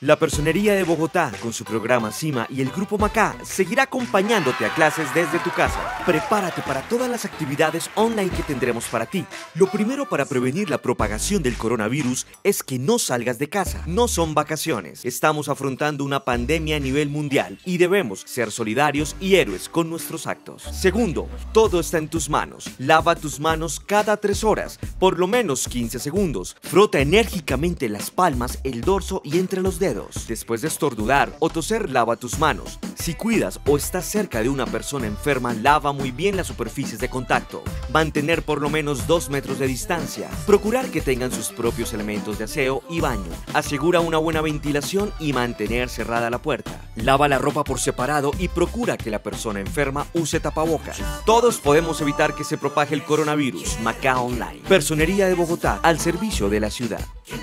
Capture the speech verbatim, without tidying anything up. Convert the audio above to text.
La Personería de Bogotá, con su programa CIMA y el Grupo Macá, seguirá acompañándote a clases desde tu casa. Prepárate para todas las actividades online que tendremos para ti. Lo primero para prevenir la propagación del coronavirus es que no salgas de casa. No son vacaciones. Estamos afrontando una pandemia a nivel mundial y debemos ser solidarios y héroes con nuestros actos. Segundo, todo está en tus manos. Lava tus manos cada tres horas, por lo menos quince segundos. Frota enérgicamente las palmas, el dorso y entre los dedos. Después de estornudar o toser, lava tus manos. Si cuidas o estás cerca de una persona enferma, lava muy bien las superficies de contacto. Mantener por lo menos dos metros de distancia. Procurar que tengan sus propios elementos de aseo y baño. Asegura una buena ventilación y mantener cerrada la puerta. Lava la ropa por separado y procura que la persona enferma use tapabocas. Todos podemos evitar que se propague el coronavirus. Macá Online. Personería de Bogotá, al servicio de la ciudad.